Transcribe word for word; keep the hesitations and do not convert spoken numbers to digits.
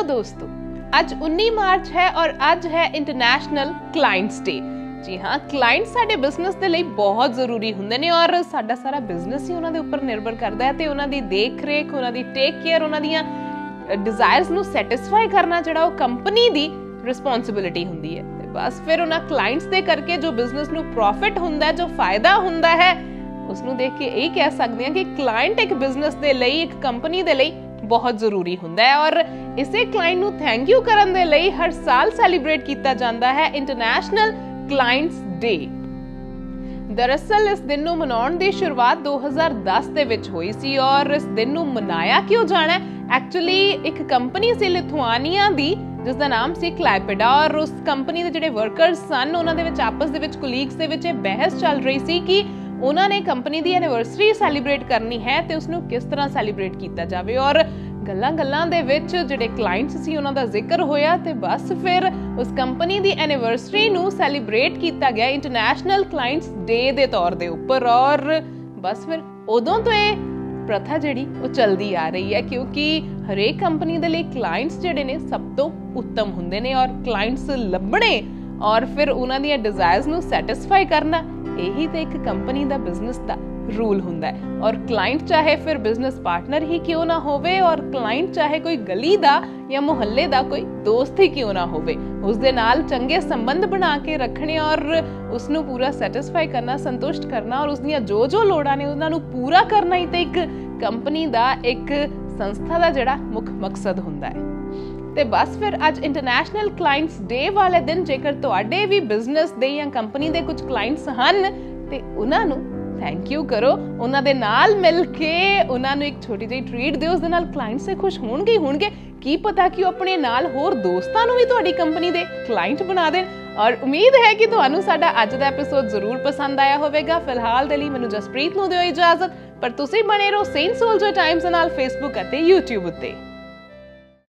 दोस्तों, आज उन्नीस मार्च है और आज है इंटरनेशनल क्लाइंट्स डे। जी हाँ, क्लाइंट्स साडे बिजनेस दे लई बहुत जरूरी हुंदे ने और साडा सारा बिजनेस ही उन्हां दे उपर निर्भर करदा है ते उन्हां दी देख रेख, उन्हां दी टेक केयर, उन्हां दियां डिजायर्स नूं सैटिस्फाई करना जिहड़ा ओह कंपनी दी रिस्पॉन्सिबिलिटी हुंदी है। ते बस फिर उन्हां क्लाइंट्स दे करके जो बिजनेस नूं प्रॉफिट हुंदा है, जो फायदा हुंदा है, उसनूं देख के यही कह सकते हैं कि क्लाइंट एक बिजनेस दे लई, एक कंपनी दे लई बहुत जरूरी हुंदा है। और इसे क्लाइंट नूं थैंक यू करन दे लई हर साल सैलीब्रेट किया जाता है इंटरनेशनल क्लाइंट्स डे। दरअसल इस दिन नूं मनाउण दी शुरुआत दो हज़ार दस दे विच होई सी और इस दिन नूं मनाया क्यों जाना है? एक्चुअली एक कंपनी सी लिथुआनिया दी जिसका नाम सी क्लाइपेडा और उस कंपनी दे जिहड़े वर्कर्स सन उन्हां दे विच आपस दे विच कोलीग्स दे विच बहस चल रही सी कि उन्होंने कंपनी दी एनिवर्सरी सैलीब्रेट करनी है ते उसनूं किस तरह सैलीब्रेट किया जाए। और गल्लां गल्लां दे विच जिहड़े क्लाइंट्स सी उन्हां दा जिक्र होया ते बस फिर उस कंपनी दी एनिवर्सरी नूं सैलीब्रेट किया गया इंटरनेशनल क्लाइंट्स डे दे तौर दे उपर। और बस फिर उदों तो ये प्रथा जिहड़ी वो चलदी आ रही है, क्योंकि हरेक कंपनी दे लई क्लाइंट्स जिहड़े ने सब तो उत्तम हुंदे ने और क्लाइंट्स लभणे और फिर उन्हां दी डिजायर्स नूं सैटिस्फाई करना यही तो एक कंपनी दा बिजनेस दा रूल हुंदा है। और क्लाइंट चाहे फिर बिजनेस पार्टनर ही क्यों ना होवे और क्लाइंट चाहे कोई गली दा या मुहल्ले दा कोई दोस्त ही क्यों ना होवे, उस दे नाल चंगे संबंध बना के रखने और उसनूं पूरा सैटिस्फाई करना, संतुष्ट करना और उसदियां जो जो लोड़ां ने उन्हां नूं पूरा करना ही तो एक कंपनी दा, एक संस्था दा जिहड़ा मुख मकसद हुंदा है। ते बस फिर आज इंटरनेशनल क्लाइंट्स डे वाले दिन जेकर तुहाडे भी बिजनेस दे या कंपनी दे कुछ क्लाइंट्स हन ते उन्हां नूं थैंक यू करो, उन्हां दे नाल मिल के उन्हां नूं एक छोटी जी ट्रीट दिओ, उस दे नाल क्लाइंट्स से खुश होणगे होणगे की पता कि अपने नाल होर दोस्तां नूं भी तुहाडी कंपनी दे क्लाइंट बना देण। और उम्मीद है कि तुहानूं साडा अज दा एपीसोड जरूर पसंद आया होवेगा। फिलहाल दे लई मैनूं जसप्रीत नूं दिओ इजाजत, पर तुसीं बने रहो सेंट सोल्जर टाइम्स नाल फेसबुक अते यूट्यूब उत्ते।